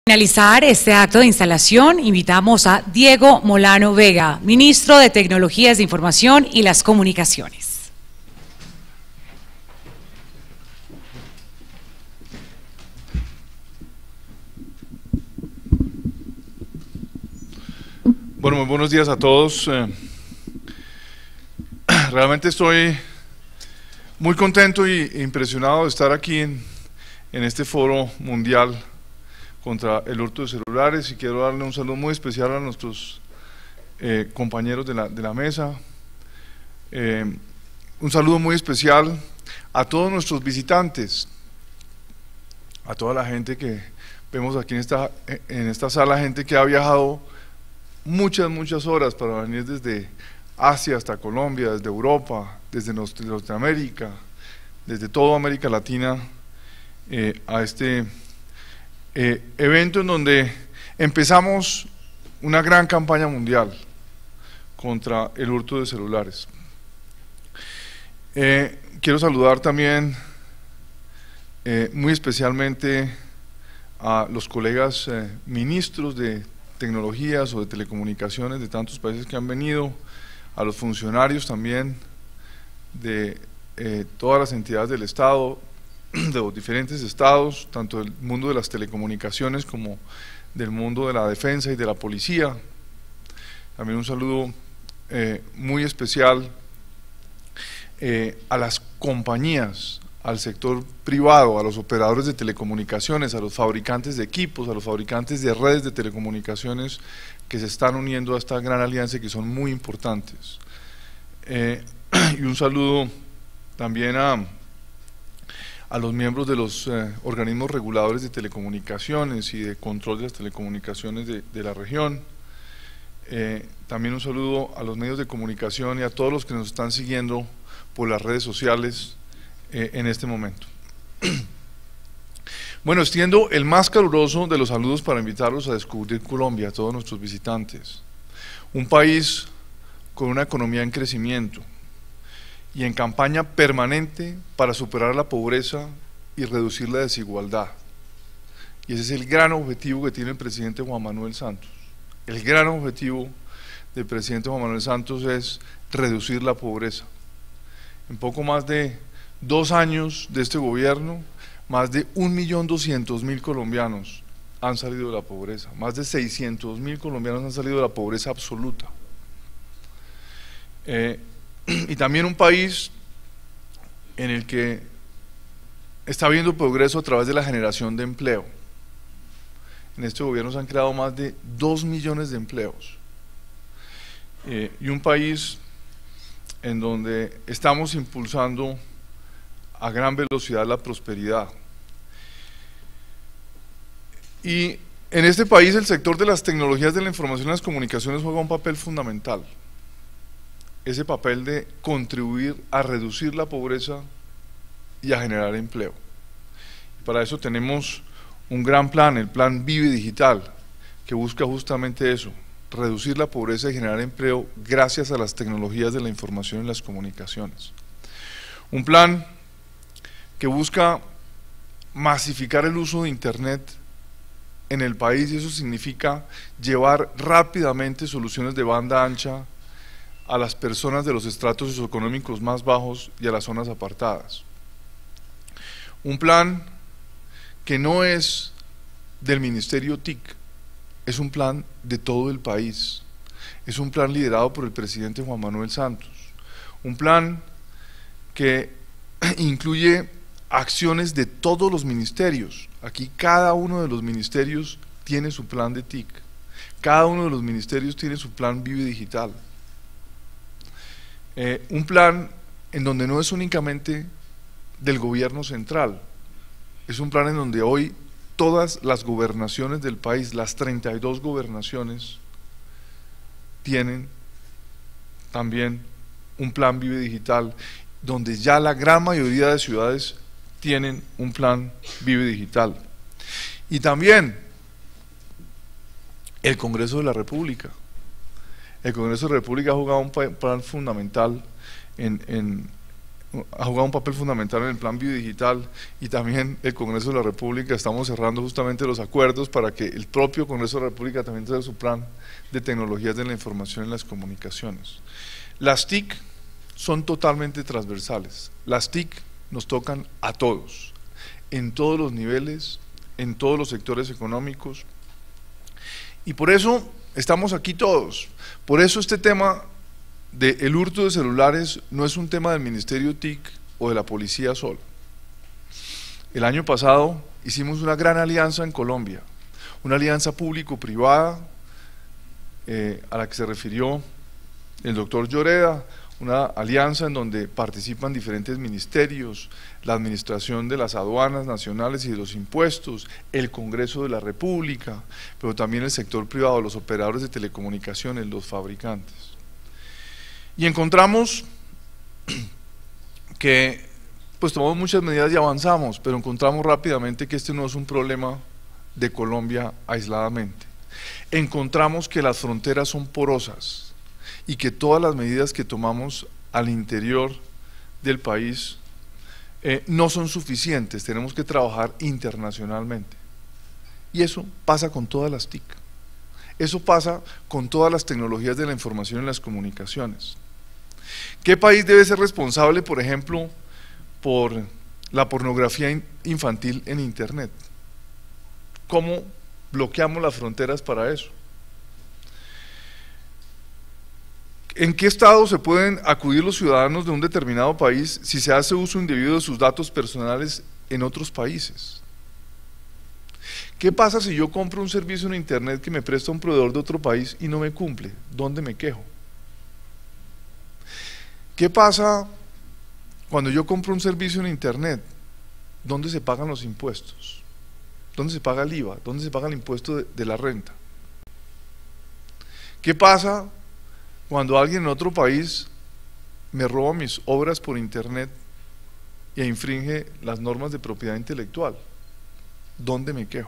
Finalizar este acto de instalación, invitamos a Diego Molano Vega, ministro de Tecnologías de Información y las Comunicaciones. Bueno, muy buenos días a todos. Realmente estoy muy contento e impresionado de estar aquí en este foro mundial contra el hurto de celulares, y quiero darle un saludo muy especial a nuestros compañeros de la mesa, un saludo muy especial a todos nuestros visitantes, a toda la gente que vemos aquí en esta sala, gente que ha viajado muchas horas para venir desde Asia hasta Colombia, desde Europa, desde Norteamérica, desde toda América Latina, a este evento en donde empezamos una gran campaña mundial contra el hurto de celulares. Quiero saludar también muy especialmente a los colegas ministros de tecnologías o de telecomunicaciones de tantos países que han venido, a los funcionarios también de todas las entidades del Estado, de los diferentes estados, tanto del mundo de las telecomunicaciones como del mundo de la defensa y de la policía. También un saludo muy especial a las compañías, al sector privado, a los operadores de telecomunicaciones, a los fabricantes de equipos, a los fabricantes de redes de telecomunicaciones que se están uniendo a esta gran alianza y que son muy importantes. Y un saludo también a los miembros de los organismos reguladores de telecomunicaciones y de control de las telecomunicaciones de la región. También un saludo a los medios de comunicación y a todos los que nos están siguiendo por las redes sociales en este momento. Bueno, extiendo el más caluroso de los saludos para invitarlos a descubrir Colombia, a todos nuestros visitantes. Un país con una economía en crecimiento y en campaña permanente para superar la pobreza y reducir la desigualdad. Y ese es el gran objetivo que tiene el presidente Juan Manuel Santos. El gran objetivo del presidente Juan Manuel Santos es reducir la pobreza. En poco más de 2 años de este gobierno, más de 1.200.000 colombianos han salido de la pobreza, más de 600.000 colombianos han salido de la pobreza absoluta. Y también un país en el que está habiendo progreso a través de la generación de empleo. En este gobierno se han creado más de 2 millones de empleos. Y un país en donde estamos impulsando a gran velocidad la prosperidad. Y en este país el sector de las tecnologías de la información y las comunicaciones juega un papel fundamental. Ese papel de contribuir a reducir la pobreza y a generar empleo. Para eso tenemos un gran plan, el plan Vive Digital, que busca justamente eso, reducir la pobreza y generar empleo gracias a las tecnologías de la información y las comunicaciones. Un plan que busca masificar el uso de Internet en el país, y eso significa llevar rápidamente soluciones de banda ancha a las personas de los estratos socioeconómicos más bajos y a las zonas apartadas. Un plan que no es del Ministerio TIC, es un plan de todo el país, es un plan liderado por el presidente Juan Manuel Santos, un plan que incluye acciones de todos los ministerios. Aquí cada uno de los ministerios tiene su plan de TIC, cada uno de los ministerios tiene su plan Vive Digital. Un plan en donde no es únicamente del gobierno central, es un plan en donde hoy todas las gobernaciones del país, las 32 gobernaciones, tienen también un plan Vive Digital, donde ya la gran mayoría de ciudades tienen un plan Vive Digital. Y también el Congreso de la República. El Congreso de la República ha jugado un papel fundamental en ha jugado un papel fundamental en el plan biodigital, y también el Congreso de la República. Estamos cerrando justamente los acuerdos para que el propio Congreso de la República también traiga su plan de tecnologías de la información y las comunicaciones. Las TIC son totalmente transversales. Las TIC nos tocan a todos, en todos los niveles, en todos los sectores económicos, y por eso estamos aquí todos. Por eso este tema del hurto de celulares no es un tema del Ministerio TIC o de la policía sola. El año pasado hicimos una gran alianza en Colombia, una alianza público-privada a la que se refirió el doctor Lloreda, una alianza en donde participan diferentes ministerios, la administración de las aduanas nacionales y de los impuestos, el Congreso de la República, pero también el sector privado, los operadores de telecomunicaciones, los fabricantes. Y encontramos que pues tomamos muchas medidas y avanzamos, pero encontramos rápidamente que este no es un problema de Colombia aisladamente. Encontramos que las fronteras son porosas y que todas las medidas que tomamos al interior del país no son suficientes, tenemos que trabajar internacionalmente. Y eso pasa con todas las TIC, eso pasa con todas las tecnologías de la información y las comunicaciones. ¿Qué país debe ser responsable, por ejemplo, por la pornografía infantil en Internet? ¿Cómo bloqueamos las fronteras para eso? ¿En qué estado se pueden acudir los ciudadanos de un determinado país si se hace uso indebido de sus datos personales en otros países? ¿Qué pasa si yo compro un servicio en Internet que me presta un proveedor de otro país y no me cumple? ¿Dónde me quejo? ¿Qué pasa cuando yo compro un servicio en Internet? ¿Dónde se pagan los impuestos? ¿Dónde se paga el IVA? ¿Dónde se paga el impuesto de la renta? ¿Qué pasa cuando alguien en otro país me roba mis obras por Internet e infringe las normas de propiedad intelectual? ¿Dónde me quejo?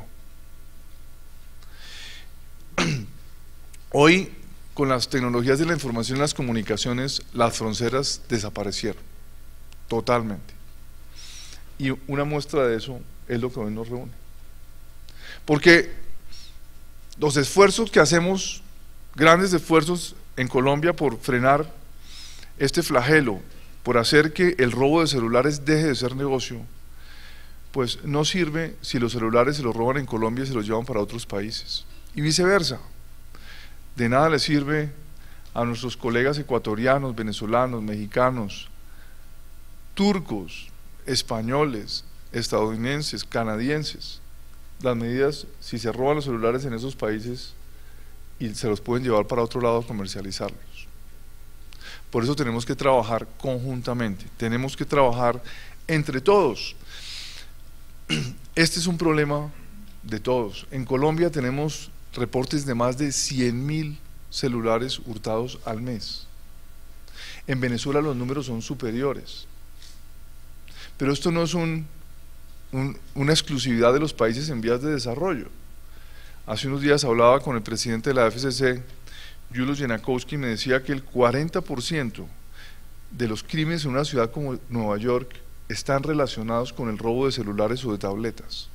Hoy, con las tecnologías de la información y las comunicaciones, las fronteras desaparecieron totalmente. Y una muestra de eso es lo que hoy nos reúne. Porque los esfuerzos que hacemos, grandes esfuerzos en Colombia por frenar este flagelo, por hacer que el robo de celulares deje de ser negocio, pues no sirve si los celulares se los roban en Colombia y se los llevan para otros países. Y viceversa. De nada le sirve a nuestros colegas ecuatorianos, venezolanos, mexicanos, turcos, españoles, estadounidenses, canadienses, las medidas si se roban los celulares en esos países y se los pueden llevar para otro lado a comercializarlos. Por eso tenemos que trabajar conjuntamente, tenemos que trabajar entre todos. Este es un problema de todos. En Colombia tenemos reportes de más de 100.000 celulares hurtados al mes. En Venezuela los números son superiores. Pero esto no es una exclusividad de los países en vías de desarrollo. Hace unos días hablaba con el presidente de la FCC, Julius Yanakowski, y me decía que el 40% de los crímenes en una ciudad como Nueva York están relacionados con el robo de celulares o de tabletas.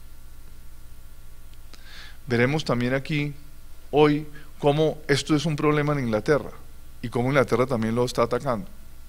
Veremos también aquí hoy cómo esto es un problema en Inglaterra y cómo Inglaterra también lo está atacando.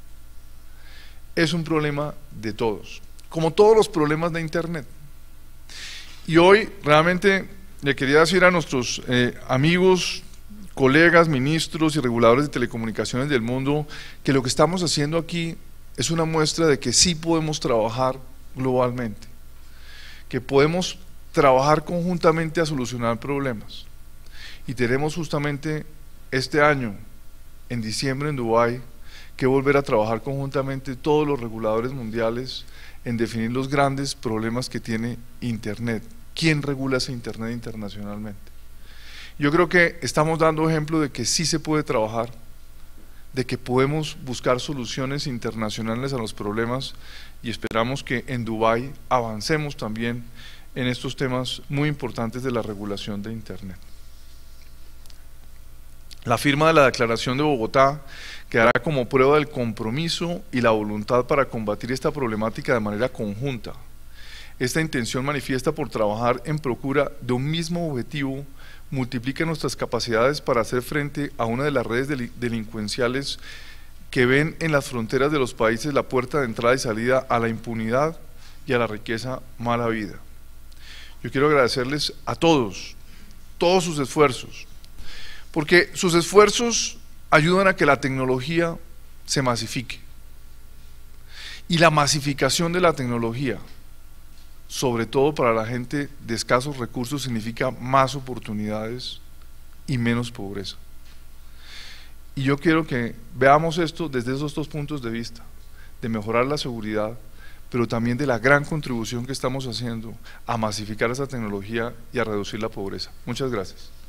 Es un problema de todos, como todos los problemas de Internet. Y hoy realmente le quería decir a nuestros amigos, colegas, ministros y reguladores de telecomunicaciones del mundo que lo que estamos haciendo aquí es una muestra de que sí podemos trabajar globalmente, que podemos trabajar conjuntamente a solucionar problemas. Y tenemos justamente este año, en diciembre en Dubái, que volver a trabajar conjuntamente todos los reguladores mundiales en definir los grandes problemas que tiene Internet. ¿Quién regula ese Internet internacionalmente? Yo creo que estamos dando ejemplo de que sí se puede trabajar, de que podemos buscar soluciones internacionales a los problemas, y esperamos que en Dubái avancemos también en estos temas muy importantes de la regulación de Internet. La firma de la Declaración de Bogotá quedará como prueba del compromiso y la voluntad para combatir esta problemática de manera conjunta. Esta intención manifiesta por trabajar en procura de un mismo objetivo multiplica nuestras capacidades para hacer frente a una de las redes delincuenciales que ven en las fronteras de los países la puerta de entrada y salida a la impunidad y a la riqueza mal habida. Yo quiero agradecerles a todos sus esfuerzos, porque sus esfuerzos ayudan a que la tecnología se masifique. Y la masificación de la tecnología, sobre todo para la gente de escasos recursos, significa más oportunidades y menos pobreza. Y yo quiero que veamos esto desde esos dos puntos de vista, de mejorar la seguridad, pero también de la gran contribución que estamos haciendo a masificar esa tecnología y a reducir la pobreza. Muchas gracias.